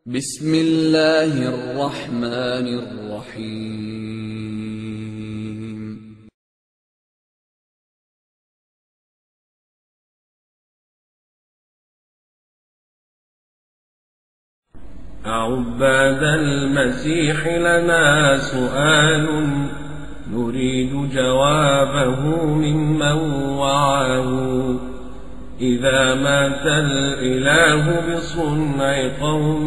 بسم الله الرحمن الرحيم. عباد المسيح لنا سؤال نريد جوابه ممن وعاه. إذا مات الإله بصنع قوم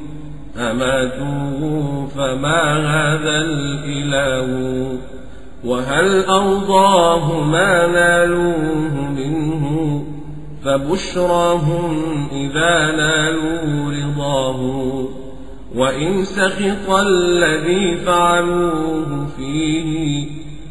أماتوه فما هذا الإله؟ وهل أرضاه ما نالوه منه؟ فبشراهم إذا نالوا رضاه. وإن سخط الذي فعلوه فيه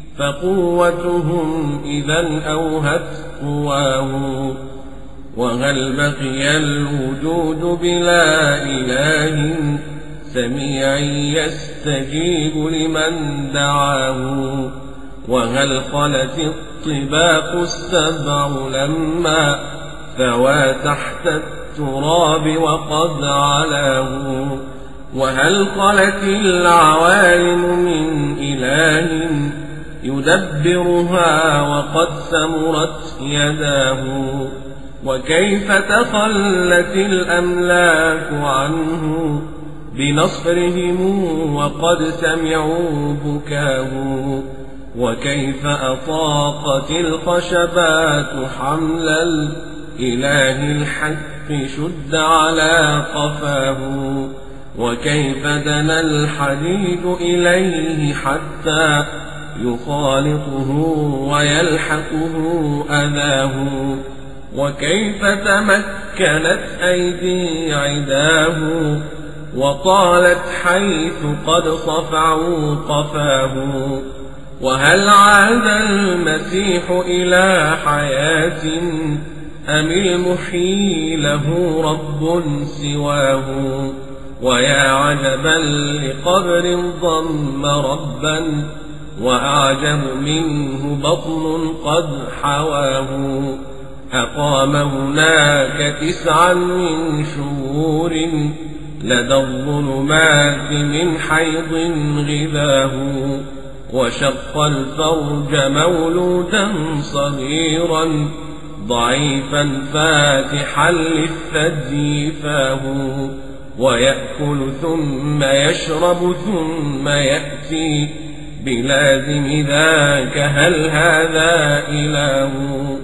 فقوتهم إذا أوهت قواه. وهل بقي الوجود بلا إله سميع يستجيب لمن دعاه؟ وهل خلت الطباق السبع لما ثوى تحت التراب وقد علاه؟ وهل خلت العوالم من إله يدبرها وقد سمرت يداه؟ وكيف تخلت الأملاك عنه بنصرهم وقد سمعوا بكاه؟ وكيف أطاقت الخشبات حمل الإله الحق شد على قفاه؟ وكيف دنا الحديد إليه حتى يخالطه ويلحقه أذاه؟ وكيف تمكنت أيدي عداه وطالت حيث قد صفعوا قفاه؟ وهل عاد المسيح إلى حياة أم المحيي له رب سواه؟ ويا عجبا لقبر ضم ربا وأعجب منه بطن قد حواه. أقام هناك 9 من شهور لدى الظلمات من حيض غذاه. وشق الفرج مولودا صغيرا ضعيفا فاتحا للثدي فاه. ويأكل ثم يشرب ثم يأتي بلازم ذاك هل هذا إله؟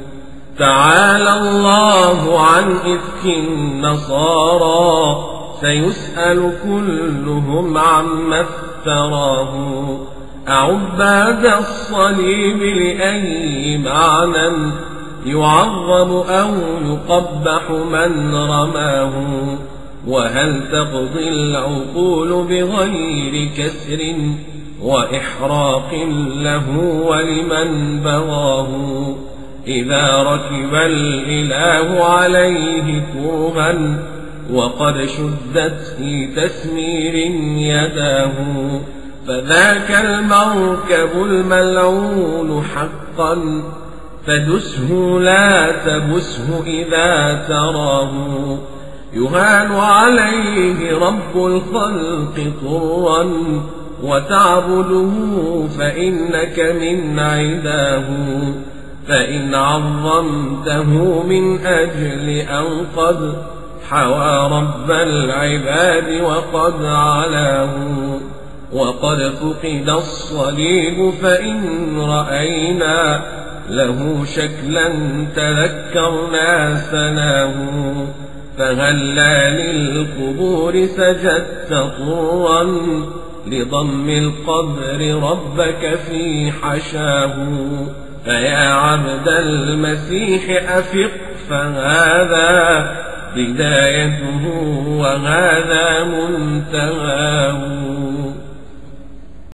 تعالى الله عن إفك النصارى سيسأل كلهم عما افتراه. أعباد الصليب لأي معنى يعظم أو يقبح من رماه؟ وهل تقضي العقول بغير كسر وإحراق له ولمن بغاه؟ إذا ركب الإله عليه كرها وقد شدت لتسمير يداه فذاك المركب الملعون حقا فدسه لا تبسه إذا تراه. يهان عليه رب الخلق طرا وتعبده فإنك من عداه. فإن عظمته من أجل أن قد حوى رب العباد وقد علاه. وقد فقد الصليب فإن رأينا له شكلا تذكرنا سناه. فهلا للقبور سجدت طرا لضم القبر ربك في حشاه. فيا عبد المسيح أفق فهذا بدايته وهذا منتهاه.